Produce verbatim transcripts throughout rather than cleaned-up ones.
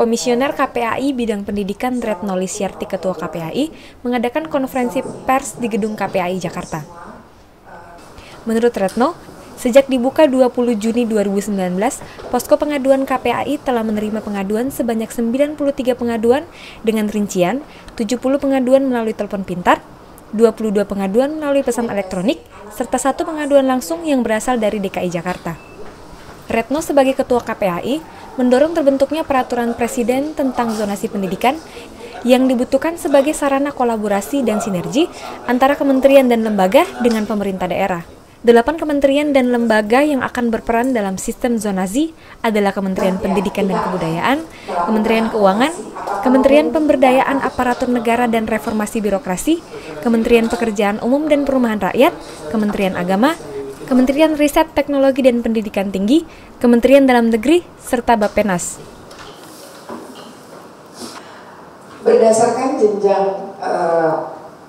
Komisioner K P A I Bidang Pendidikan Retno Lisyarti Ketua K P A I mengadakan konferensi pers di Gedung K P A I Jakarta. Menurut Retno, sejak dibuka dua puluh Juni dua ribu sembilan belas, posko pengaduan K P A I telah menerima pengaduan sebanyak sembilan puluh tiga pengaduan dengan rincian tujuh puluh pengaduan melalui telepon pintar, dua puluh dua pengaduan melalui pesan elektronik, serta satu pengaduan langsung yang berasal dari D K I Jakarta. Retno sebagai Ketua K P A I mendorong terbentuknya peraturan Presiden tentang zonasi pendidikan yang dibutuhkan sebagai sarana kolaborasi dan sinergi antara kementerian dan lembaga dengan pemerintah daerah. Delapan kementerian dan lembaga yang akan berperan dalam sistem zonasi adalah Kementerian Pendidikan dan Kebudayaan, Kementerian Keuangan, Kementerian Pemberdayaan Aparatur Negara dan Reformasi Birokrasi, Kementerian Pekerjaan Umum dan Perumahan Rakyat, Kementerian Agama, Kementerian Riset, Teknologi dan Pendidikan Tinggi, Kementerian Dalam Negeri, serta Bappenas. Berdasarkan jenjang uh,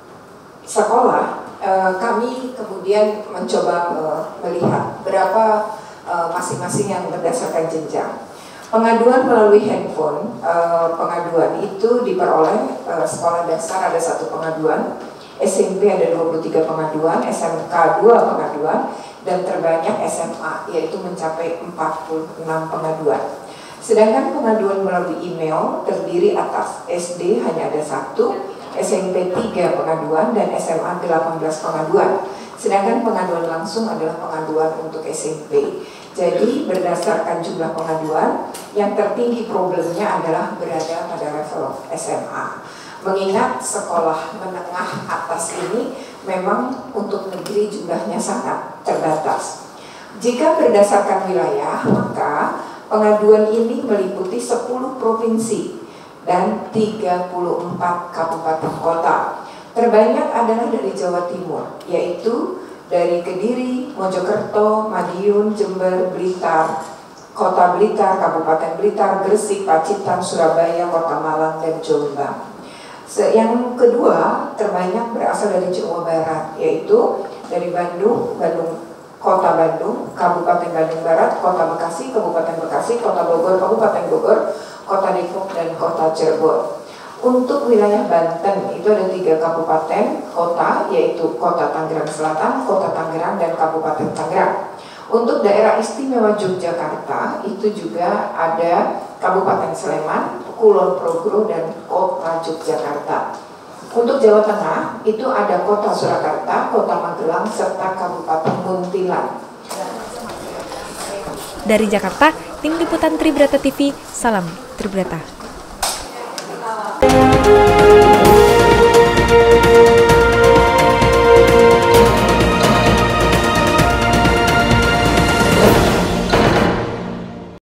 sekolah, uh, kami kemudian mencoba uh, melihat berapa uh, masing-masing yang berdasarkan jenjang. Pengaduan melalui handphone, uh, pengaduan itu diperoleh uh, sekolah dasar ada satu pengaduan, S M P ada dua puluh tiga pengaduan, S M K dua pengaduan, dan terbanyak S M A yaitu mencapai empat puluh enam pengaduan. Sedangkan pengaduan melalui email terdiri atas S D hanya ada satu, S M P tiga pengaduan, dan S M A delapan belas pengaduan. Sedangkan pengaduan langsung adalah pengaduan untuk S M P. Jadi berdasarkan jumlah pengaduan, yang tertinggi problemnya adalah berada pada level S M A. Mengingat sekolah menengah atas ini memang untuk negeri jumlahnya sangat terbatas. Jika berdasarkan wilayah, maka pengaduan ini meliputi sepuluh provinsi dan tiga puluh empat kabupaten kota. Terbanyak adalah dari Jawa Timur, yaitu dari Kediri, Mojokerto, Madiun, Jember, Blitar, Kota Blitar, Kabupaten Blitar, Gresik, Pacitan, Surabaya, Kota Malang, dan Jombang. Yang kedua terbanyak berasal dari Jawa Barat, yaitu dari Bandung, Bandung, Kota Bandung, Kabupaten Bandung Barat, Kota Bekasi, Kabupaten Bekasi, Kota Bogor, Kabupaten Bogor, Kota Depok, dan Kota Cirebon. Untuk wilayah Banten itu ada tiga kabupaten kota, yaitu Kota Tangerang Selatan, Kota Tangerang, dan Kabupaten Tangerang. Untuk daerah istimewa Yogyakarta itu juga ada Kabupaten Sleman, Kulon Progo, dan Kota Yogyakarta. Untuk Jawa Tengah itu ada Kota Surakarta, Kota Magelang, serta Kabupaten Munthilan. Dari Jakarta, Tim Liputan Tribrata T V, salam Tribrata.